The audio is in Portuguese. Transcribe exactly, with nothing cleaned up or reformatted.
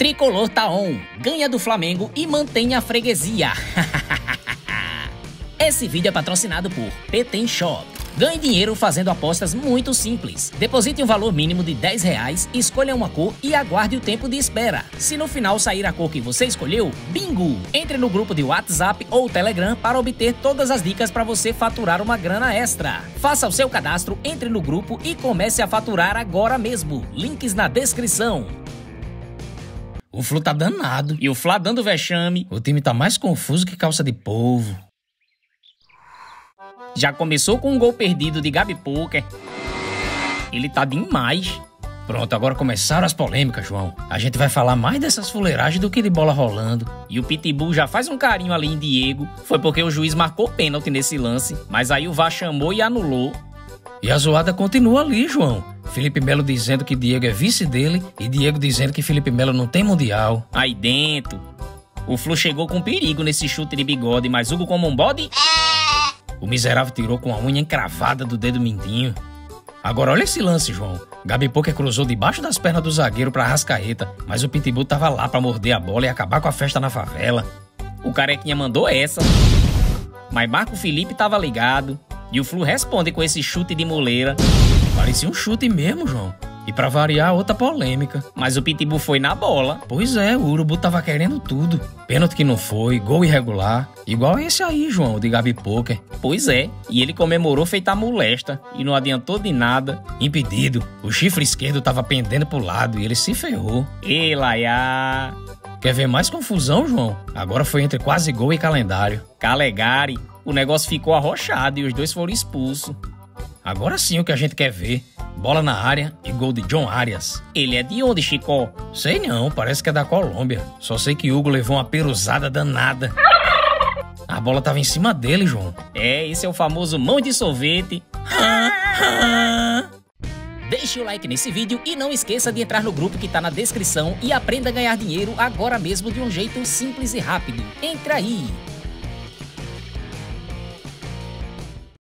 Tricolor tá on, ganha do Flamengo e mantém a freguesia. Esse vídeo é patrocinado por Petem Shop. Ganhe dinheiro fazendo apostas muito simples. Deposite um valor mínimo de dez reais, escolha uma cor e aguarde o tempo de espera. Se no final sair a cor que você escolheu, bingo! Entre no grupo de WhatsApp ou Telegram para obter todas as dicas para você faturar uma grana extra. Faça o seu cadastro, entre no grupo e comece a faturar agora mesmo. Links na descrição. O Flu tá danado. E o Flá dando vexame. O time tá mais confuso que calça de polvo. Já começou com um gol perdido de Gabi Poker. Ele tá demais. Pronto, agora começaram as polêmicas, João. A gente vai falar mais dessas fuleiragens do que de bola rolando. E o Pitbull já faz um carinho ali em Diego. Foi porque o juiz marcou pênalti nesse lance, mas aí o V A R chamou e anulou. E a zoada continua ali, João. Felipe Melo dizendo que Diego é vice dele e Diego dizendo que Felipe Melo não tem mundial. Aí dentro. O Flu chegou com perigo nesse chute de bigode, mas Hugo como um bode... O miserável tirou com a unha encravada do dedo mindinho. Agora olha esse lance, João. Gabi Poker cruzou debaixo das pernas do zagueiro pra Arrascaeta, mas o Pitbull tava lá pra morder a bola e acabar com a festa na favela. O Carequinha mandou essa, mas Marco Felipe tava ligado. E o Flu responde com esse chute de muleira. Parecia um chute mesmo, João. E pra variar, outra polêmica. Mas o Pitbull foi na bola. Pois é, o Urubu tava querendo tudo. Pênalti que não foi, gol irregular. Igual esse aí, João, de Gabi Poker. Pois é, e ele comemorou feita a molesta. E não adiantou de nada. Impedido. O chifre esquerdo tava pendendo pro lado e ele se ferrou. Ei, Laiá. Quer ver mais confusão, João? Agora foi entre quase gol e calendário. Calegari. O negócio ficou arrochado e os dois foram expulsos. Agora sim o que a gente quer ver. Bola na área e gol de John Arias. Ele é de onde, Chicó? Sei não, parece que é da Colômbia. Só sei que Hugo levou uma peruzada danada. A bola tava em cima dele, João. É, esse é o famoso mão de sorvete. Deixe o like nesse vídeo e não esqueça de entrar no grupo que tá na descrição e aprenda a ganhar dinheiro agora mesmo de um jeito simples e rápido. Entre aí!